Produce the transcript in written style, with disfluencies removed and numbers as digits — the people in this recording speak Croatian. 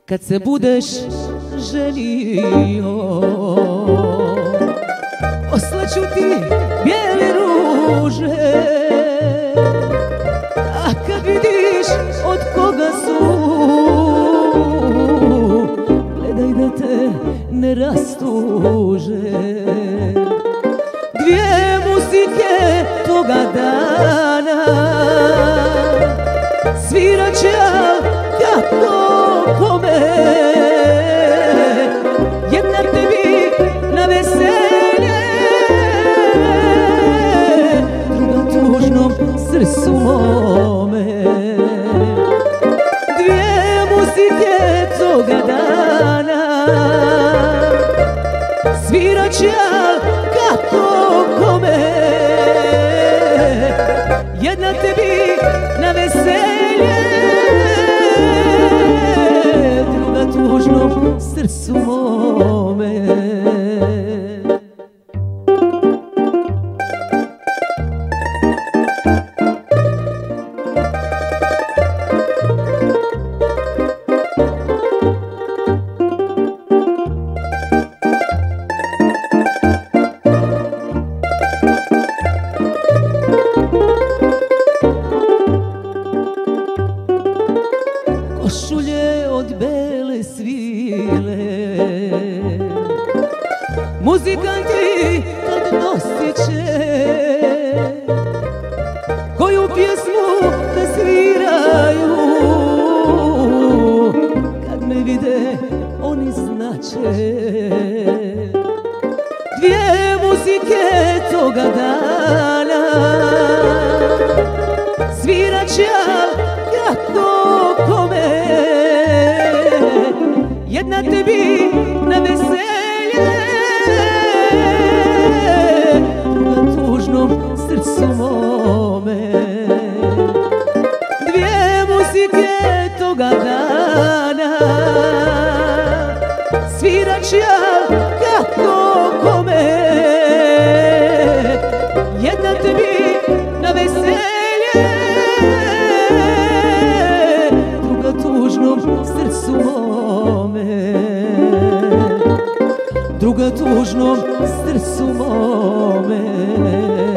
kad se budeš ženio, poslaću ti bijele ruže, a kad vidiš od koga su, gledaj da te ne rastuže. Dvije muzike toga dana svirat će, kako kome, jedna tebi na veselje, druga tužnom srcu mome. Dvije muzike toga dana svirat će, kako kome, jedna tebi na veselje, druga tužnom srcu mome. Košulje od bele svile muzikanti tad nosit će, koju pjesmu da sviraju, kad me vide oni znače. Dvije muzike toga dana svirat će, kako kome, jedna tebi na veselje, druga tužnom srcu mome. Dvije muzike toga dana svirat će, kako kome, jedna tebi na veselje, tužnom srcu mome, druga tužnom srcu mome.